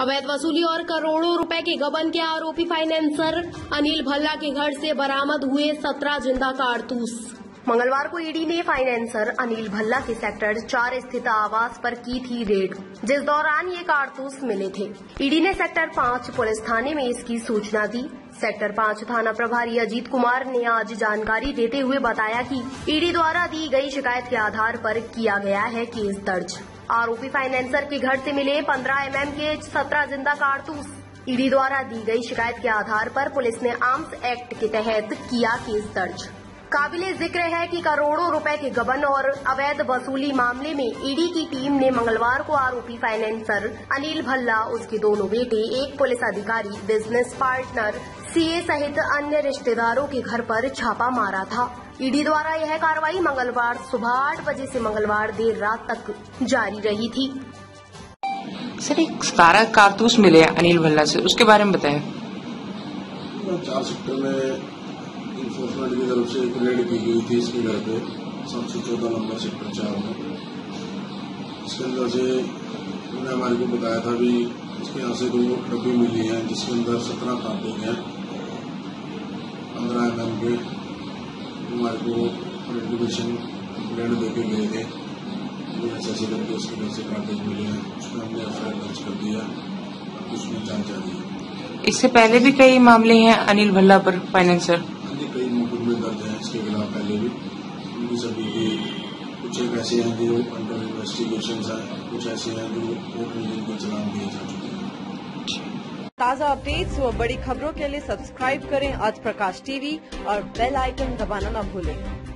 अवैध वसूली और करोड़ों रुपए के गबन के आरोपी फाइनेंसर अनिल भल्ला के घर से बरामद हुए 17 जिंदा कारतूस। मंगलवार को ईडी ने फाइनेंसर अनिल भल्ला के सेक्टर 4 स्थित आवास पर की थी रेड, जिस दौरान ये कारतूस मिले थे। ईडी ने सेक्टर 5 पुलिस थाने में इसकी सूचना दी। सेक्टर 5 थाना प्रभारी अजीत कुमार ने आज जानकारी देते हुए बताया कि ईडी द्वारा दी गई शिकायत के आधार पर किया गया है केस दर्ज। आरोपी फाइनेंसर के घर से मिले 15 mm के 17 जिंदा कारतूस। ईडी द्वारा दी गई शिकायत के आधार पर पुलिस ने आर्म्स एक्ट के तहत किया केस दर्ज। काबिले जिक्र है कि करोड़ों रुपए के गबन और अवैध वसूली मामले में ईडी की टीम ने मंगलवार को आरोपी फाइनेंसर अनिल भल्ला, उसके दोनों बेटे, एक पुलिस अधिकारी, बिजनेस पार्टनर, सीए सहित अन्य रिश्तेदारों के घर पर छापा मारा था। ईडी द्वारा यह कार्रवाई मंगलवार सुबह 8 बजे से मंगलवार देर रात तक जारी रही थी। सर, एक 17 कारतूस मिले अनिल भल्ला से, उसके बारे में बताएं। 4 सेक्टर में इन्फोर्समेंट की तरफ से एक रेड की गई थी इसके घर पे 714 नंबर सेक्टर 4 में। इसके अंदर से उन्होंने हमारे को बताया था भी इसके यहाँ से 2 डब्बी मिली हैं जिसके अंदर 17 कार्टिंग है 15 mm के। हमारे को रेडिकेशन कंप्लेंट दे के गए थे, ऐसे करके उसके घर से कार्टिंग मिले हैं। उसमें हमने एफआईआर दर्ज कर दिया, उसमें जांच जारी है। इससे पहले भी कई मामले हैं अनिल भल्ला पर फाइनेंसर। कई मुकदमे दर्ज हैं इसके खिलाफ पहले भी। उनकी सभी की कुछ एक ऐसे हैं जो अंडर इन्वेस्टिगेशन है, कुछ ऐसे हैं जो कोर्ट में जिनको चलान दिए जा चुके हैं। ताज़ा अपडेट्स व बड़ी खबरों के लिए सब्सक्राइब करें आज प्रकाश टीवी और बेल आइकन दबाना न भूलें।